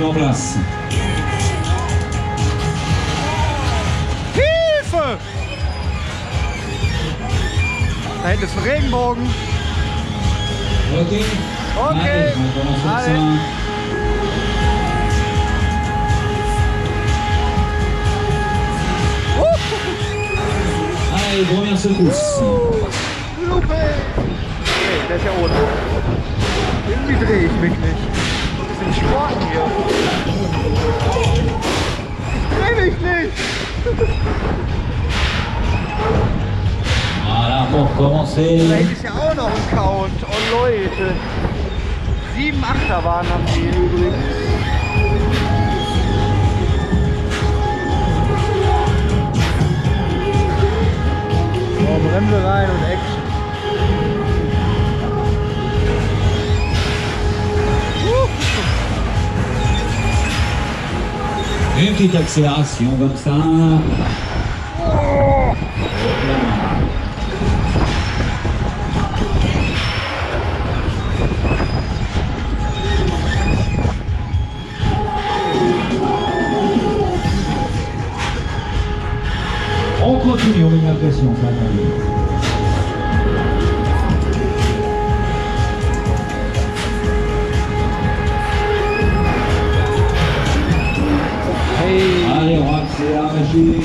en place. Hilfe! Da hinten ist ein Regenbogen. Ok. Ok. Allez, on commence comme Allez. ça. Allez, première secousse. Lupe! Nee, der ist ja ohne. Irgendwie drehe ich mich nicht. Das sind Sporten hier. Ich drehe mich nicht! Voilà, pour Da commencer. hinten ist ja auch noch ein Count. Oh Leute. 7 Achterbahnen haben die hier übrigens. So, Bremse rein und Action. Une petite accélération comme ça. On continue, on met la pression, ça va aller. Hey! Allez, on accélère, magie.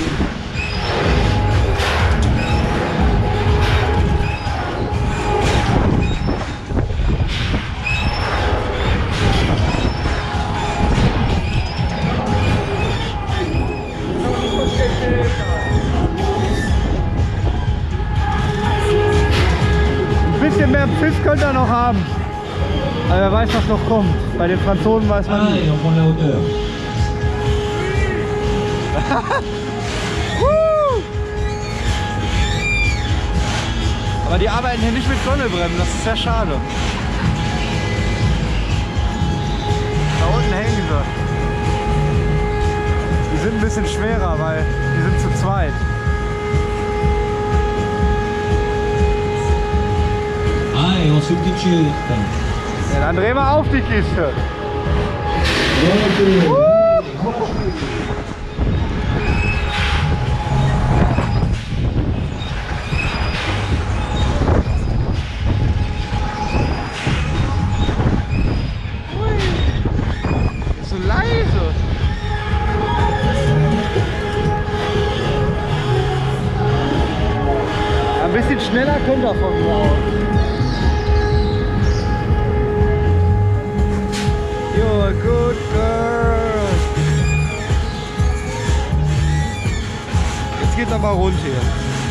Ein bisschen mehr Pfiff könnte er noch haben. Aber wer weiß, was noch kommt. Bei den Franzosen weiß man Allez, nicht. on prend la hauteur. Aber die arbeiten hier nicht mit Gondelbremsen, das ist sehr schade. Da unten hängen sie. Die sind ein bisschen schwerer, weil die sind zu zweit. Allez, on substitue. Ja, dann drehen wir auf die Kiste. Ok. Ist so leise. Ein bisschen schneller könnte er von mir aus. You're a good girl. Jetzt geht's aber rund hier.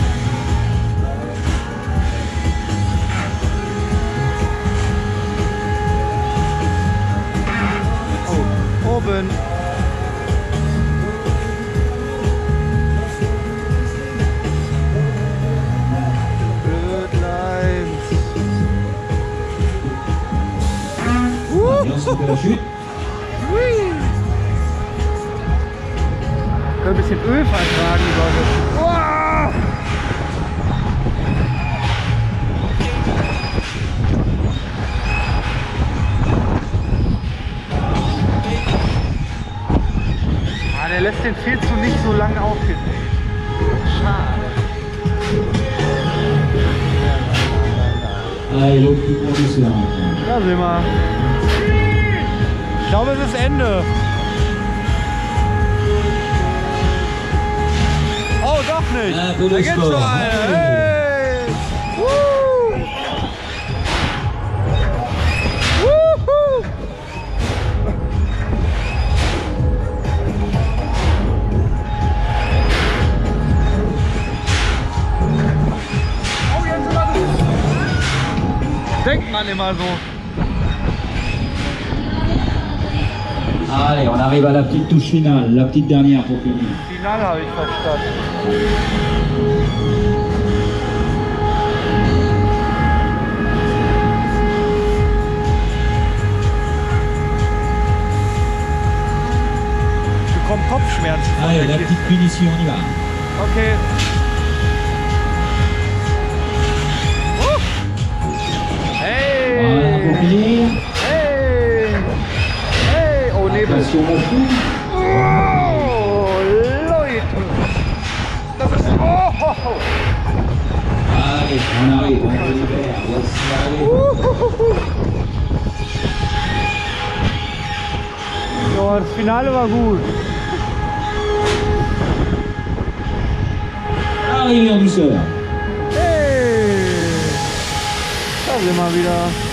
Oh, oben. Blödleins. Attention de la chute. Hui. Können ein bisschen Öl vertragen, die Leute. Uah. Ah, der lässt den viel zu nicht so lange aufgedreht. Schade. Allez, l'autre plus professionnel. Da sind wir. Ich glaube, es ist Ende. Oh, doch nicht. Ja, gutes Da gibt's Tor. noch eine. Hey. Woo. Wuhu. Oh, jetzt ist er. Denkt man immer so. Allez, on arrive à la petite touche finale, la petite dernière pour finir. Finale habe ich verstanden. Ich bekomme Kopfschmerzen von Allez, der la Kiste. petite punition, on y va. Okay. Voilà, pour Hey! finir. Hey! Hey! Oh, Nebel. Attention là-dessus. Oh, Leute. Das ist... Oh. Allez, on arrive, on peut le faire. Ja, das Finale war gut. Arrivé en douceur. Hey! Da sind wir wieder.